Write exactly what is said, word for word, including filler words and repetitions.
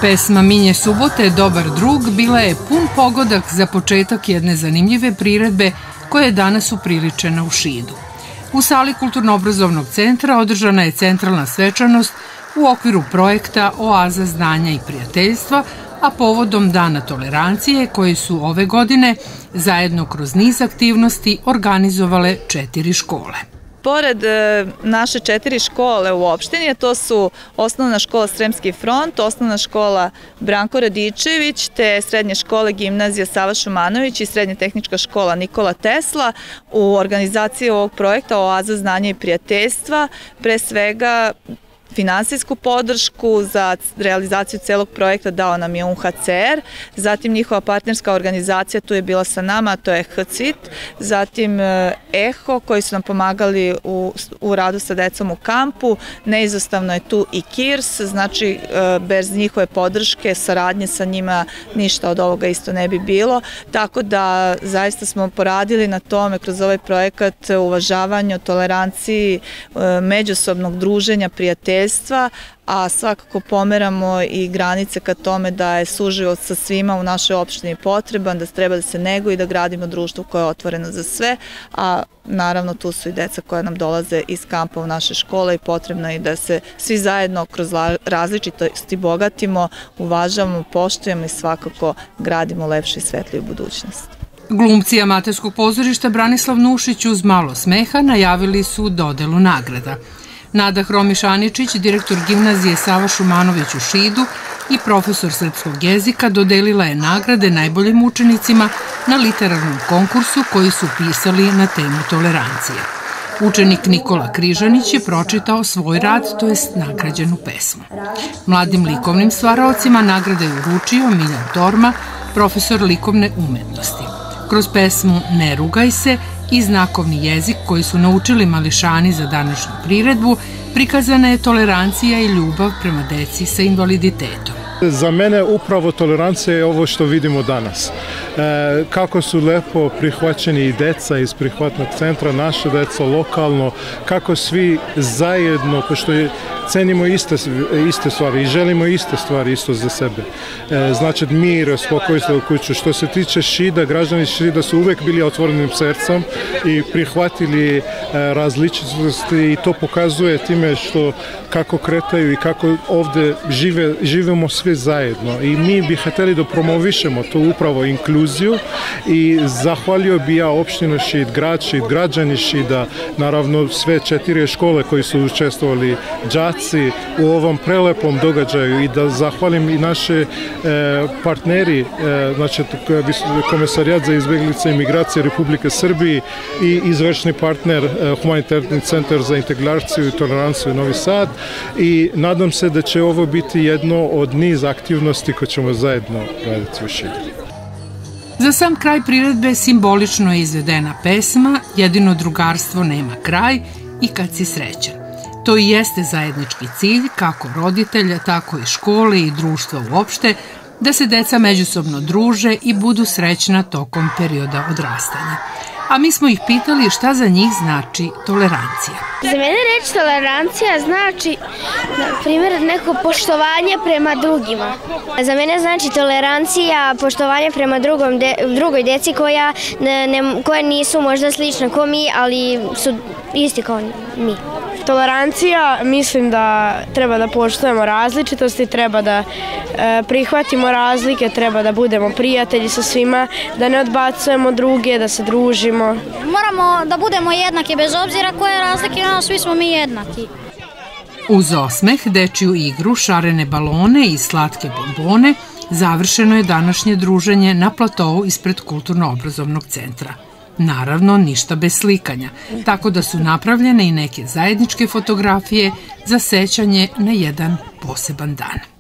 Pesma Minje subote, Dobar drug, bila je pun pogodak za početak jedne zanimljive priredbe koja je danas upriličena u Šidu. U sali Kulturno-obrazovnog centra održana je centralna svečanost u okviru projekta Oaza znanja i prijateljstva, a povodom Dana tolerancije koji su ove godine zajedno kroz niz aktivnosti organizovale četiri škole. Pored naše četiri škole u opštini, to su osnovna škola Sremski front, osnovna škola Branko Radičević, te srednje škole gimnazija Sava Šumanović i srednje tehnička škola Nikola Tesla, u organizaciji ovog projekta Oaza znanja i prijateljstva, pre svega finansijsku podršku za realizaciju celog projekta dao nam je U N H C R, zatim njihova partnerska organizacija tu je bila sa nama, to je H C I T, zatim EHO koji su nam pomagali u, u radu sa decom u kampu, neizostavno je tu i K I R S, znači bez njihove podrške, saradnje sa njima ništa od ovoga isto ne bi bilo, tako da zaista smo poradili na tome kroz ovaj projekat uvažavanju, toleranciji, međusobnog druženja, prijateljstva, a svakako pomeramo i granice ka tome da je suživot sa svima u našoj opštini potreban, da treba da se neguje i da gradimo društvo koje je otvoreno za sve, a naravno tu su i deca koja nam dolaze iz kampa u naše škole i potrebno je da se svi zajedno kroz različitosti bogatimo, uvažavamo, poštujemo i svakako gradimo lepšu i svetliju budućnost. Glumci amaterskog pozorišta Branislav Nušić uz malo smeha najavili su dodelu nagrada. Nada Hromiš-Aničić, direktor gimnazije Sava Šumanović u Šidu i profesor srpskog jezika, dodelila je nagrade najboljim učenicima na literarnom konkursu koji su pisali na temu tolerancije. Učenik Nikola Križanić je pročitao svoj rad, to jest nagrađenu pesmu. Mladim likovnim stvaraocima nagrade je uručio Miljan Torma, profesor likovne umetnosti. Kroz pesmu Ne rugaj se i znakovni jezik koji su naučili mališani za današnju priredbu, prikazana je tolerancija i ljubav prema deci sa invaliditetom. Za mene upravo tolerancija je ovo što vidimo danas. E, kako su lepo prihvaćeni i deca iz prihvatnog centra, naša deca lokalno, kako svi zajedno, pošto je, cenimo iste, iste stvari i želimo iste stvari isto za sebe. E, znači mir, spokojstvo u kuću. Što se tiče Šida, građani Šida su uvek bili otvorenim srcem i prihvatili e, različitosti i to pokazuje time što kako kretaju i kako ovde žive, živimo svi zajedno i mi bi hteli da promovišemo tu upravo inkluziju i zahvalio bi ja opštinu Šid, grad Šid, građani Šida, naravno sve četiri škole koji su učestvovali, đaci u ovom prelepom događaju i da zahvalim i naše e, partneri, e, znači Komesarijat za izbeglice i migracije Republike Srbije i izvršni partner e, Humanitarni centar za integraciju i toleranciju Novi Sad i nadam se da će ovo biti jedno od niza aktivnosti koje ćemo zajedno raditi u Šidu. Za sam kraj priredbe simbolično je izvedena pesma Jedino drugarstvo nema kraj i Kad si srećan. To i jeste zajednički cilj kako roditelja, tako i škole i društva uopšte, da se deca međusobno druže i budu srećna tokom perioda odrastanja. A mi smo ih pitali šta za njih znači tolerancija. Za mene reč tolerancija znači, na primjer, neko poštovanje prema drugima. Za mene znači tolerancija, poštovanje prema drugom de, drugoj deci koja, ne, ne, koja nisu možda slična kao mi, ali su isti kao mi. Tolerancija, mislim da treba da poštujemo različitosti, treba da e, prihvatimo razlike, treba da budemo prijatelji sa svima, da ne odbacujemo druge, da se družimo. Moramo da budemo jednaki bez obzira koje razlike imamo, svi smo mi jednaki. Uz osmeh, dečiju igru, šarene balone i slatke bombone završeno je današnje druženje na platovu ispred Kulturno-obrazovnog centra. Naravno, ništa bez slikanja, tako da su napravljene i neke zajedničke fotografije za sećanje na jedan poseban dan.